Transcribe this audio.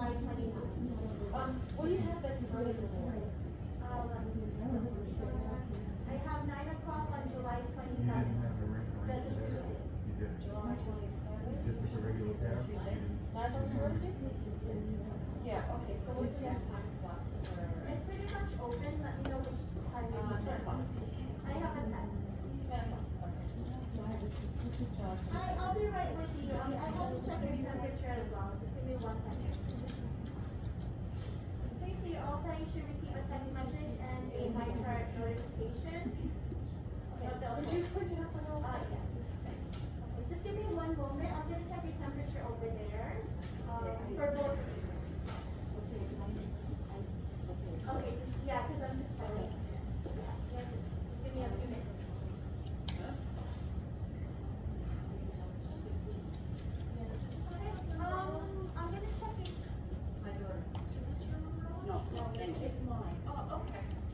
July 29th. What do you have that's early in the morning? I have 9 o'clock on July You 27th. didn't have a regular That's a Tuesday. You did. July 27th? Just with a regular cab? Tuesday? 9 on Thursday? Yeah, okay, so what's the next time slot for? It's pretty much open. Let me know which time you want. 10 o'clock. I have a 10. 10 o'clock, okay. I'll be right with you. I have to check your temperature as well. Just give me 1 second. Okay, so you're all set. You should receive a text message and a My Chart notification. Okay, Would you put it up on all? yes. Thanks. Okay, just give me 1 moment. I'm going to check your temperature over there. For both. Okay, yeah, because I'm just telling. Yeah, just give me a few minutes. Okay, I'm gonna check it. My daughter. No, it's mine. Oh, okay.